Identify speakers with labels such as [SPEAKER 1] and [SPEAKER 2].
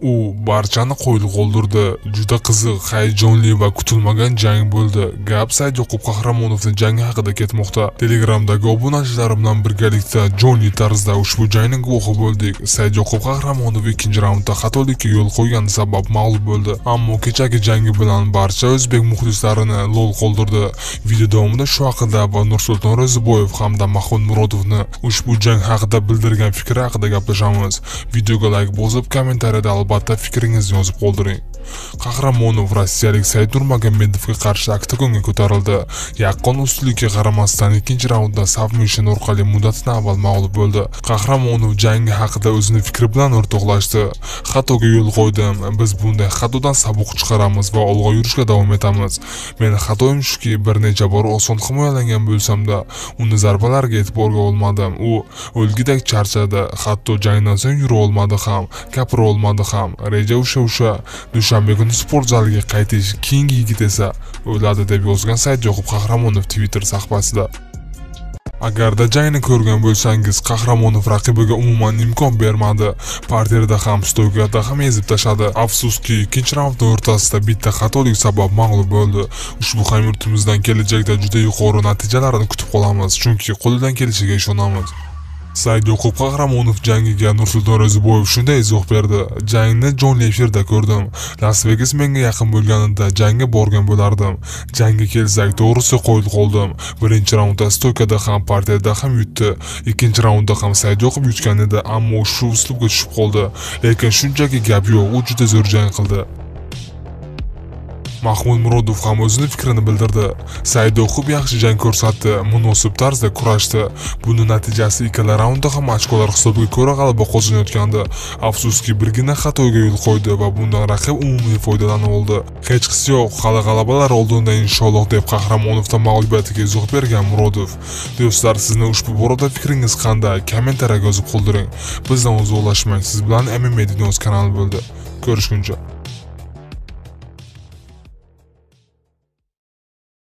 [SPEAKER 1] U barchani qo'yil qoldirdi. Juda qiziq, hayajonli va kutilmagan jang bo'ldi. Gap Saidyoqub Qahramonovning jangi haqida ketmoqda. Telegramdagi obunachilar bilan birgalikda jonli tarzda ushbu jangning guvohi bo'ldik. Saidyoqub Qahramonov ikkinchi raundda xatolikka yo'l qo'ygani sabab mag'lub bo'ldi. Ammo kechagi jangi bilan barcha o'zbek muxlislarini lol qoldirdi. Video davomida shu haqida va Nursulton Ro'ziboyev hamda Mahmud Murodovni ushbu jang haqida bildirgan fikri haqida gaplashamiz. Videoga like bosib, kommentariyada albatta fikringizni yozib qoldiring. Qahramonov rossiyalik Said Nurmagomedovga qarshi oktagonga ko'tarildi. Yaqqol ustunlikka qaramasdan ikkinchi raundda submission orqali muddatidan avval mag'lub bo'ldi. Qahramonov jangi haqida o'zining fikri bilan o'rtoqlashdi. Xatoga yo'l qo'ydim. Biz bunday xatodan saboq chiqaramiz va olg'a yurishga davom etamiz. Meni xatoim shuki, bir necha bor oson himoyalangan bo'lsam-da, uni zarbalarga e'tiborga olmadim. U o'lgidek charchadi. Hatto jangdan so'ng yura olmadi ham, gapira olmadi ham. Reja o'sha dushanba kuni sport zaliga qaytish keyingi yigit esa o'ladi deb yozgan Saidyoqub Qahramonov Twitter sahifasida. Agarda jangni ko'rgan bo'lsangiz, Qahramonov raqibiga umuman imkon bermadi. Parterda ham, stoykada ham ezib tashladi. Afsuski, ikkinchi raundning o'rtasida bitta xatolik sabab mag'lub bo'ldi. Ushbu hamyurtimizdan kelajakda juda yuqori natijalarni kutib qolamiz, chunki qo'lidan kelishiga ishonamiz. Saidyoqub Qahramonov jangiga Nursulton Ro'ziboyev shunday izoh berdi. Jangni jonli efirda ko'rdim. Las Vegas menga yaqin bo'lganida jangga borgan bo'lardim. Jangga kelsak, to'g'risi qo'yil qoldim. Birinchi raundda stoykada ham, partiyada ham yutdi. Ikkinchi raundda ham Saidyoqub yutgan edi, ammo shu uslubga tushib qoldi. Lekin shunchaki gap yo'q, u juda zo'r jang qildi. Mahmud Murodov ham o'zining fikrini bildirdi. Saidyoqub yaxshi jang ko'rsatdi, munosib tarzda kurashdi. Buning natijasi ikkala raundda ham ochkolar hisobiga ko'ra g'alaba qozonayotgandi. Afsuski, birgina xatoga yo'l qo'ydi va bundan raqib umumiy foydalanib oldi. Hech qisi yo'q, hali g'alabalar oldinda inshaalloh deb Qahramonovdan mag'lubiyatiga izoh bergan Murodov. Do'stlar, sizning ushbu borada fikringiz qanday? Kommentariyaga yozib qoldiring. Bizdan uzoqlashmang. Siz bilan MMA Dunyosi kanali bo'ldi. Ko'rishguncha.